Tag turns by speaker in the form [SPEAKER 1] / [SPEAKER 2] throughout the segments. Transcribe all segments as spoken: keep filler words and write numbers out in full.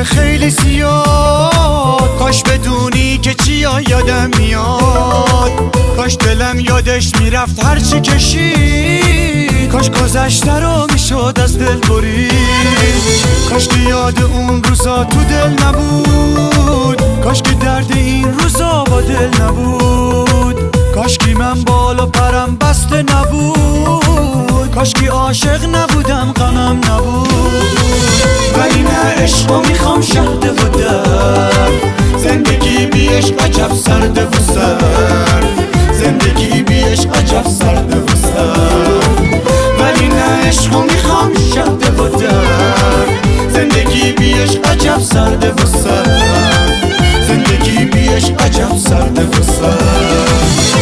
[SPEAKER 1] روزای خیلی زیاد، کاش بدونی که چیا یادم میاد، کاش دلم یادش میرفت هرچی کشید، کاش گذشته رو میشد از دل برید، کاش که یاد اون روزا تو دل نبود، کاش که درد این روزا با دل نبود، کاش که من بالا پرم بسته نبود، کاش که عاشق نبودم غمم نبود. ولی نه عشقو میخوام شهده و درد، زندگی بی عشق عجب سرده و سرد، زندگی بی عشق عجب سرده و سرد. ولی نه عشقو میخوام شهده و درد، زندگی بی عشق عجب سرده و سرد، زندگی بی عشق عجب سرده و سرد.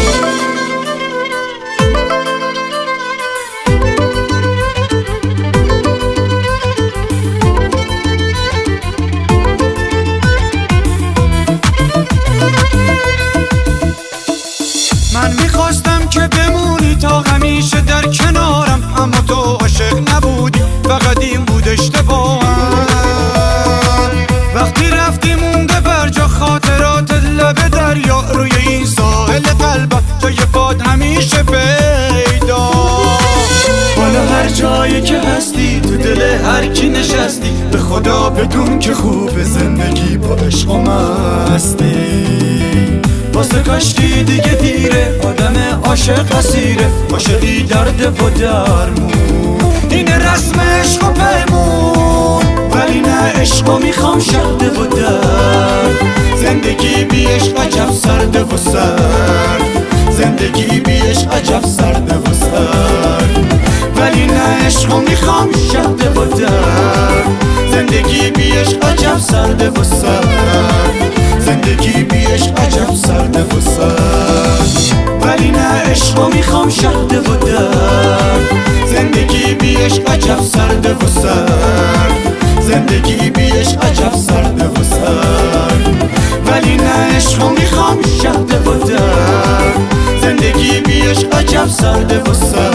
[SPEAKER 1] من میخواستم که بمونی تا همیشه در کنارم، اما تو عاشق نبودی، فقط این بود اشتباهم. وقتی رفتی مونده برجا خاطرات لب دریا، روی این ساحل قلبم جای پات همیشه پیدا. حالا هر جایی که هستی تو دل هر کی نشستی، به خدا بدون که خوب زندگی با عشق و مستی. واسه کاشکی دیگه دیره، آدم عاشق اسیره، عاشقی درد و درمون، اینه رسم عشق و پیمون. ولی نه عشقو میخوام شهده و درد، زندگی بی عشق عجب سرده و سرد، زندگی بی عشق عجب سرده و سرد. ولی نه عشقو میخوام شهده و درد، زندگی بی عشق عجب سرده و سرد، زندگی بی عشق عجب سرده و سرد. ولی نه عشقو میخوام شهده و درد، زندگی بی عشق عجب سرده و سرد، زندگی بی عشق عجب سرده و سرد. ولی نه عشقو میخوام شهده و درد، زندگی بی عشق عجب سرده و سرد.